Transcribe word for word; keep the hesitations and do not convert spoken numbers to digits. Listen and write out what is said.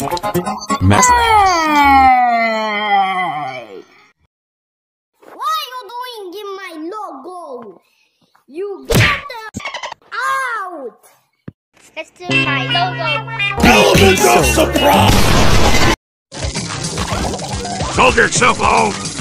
Mess. Hey! What are you doing in my logo? You get out! Let's do my logo. Element of surprise! Go get yourself home!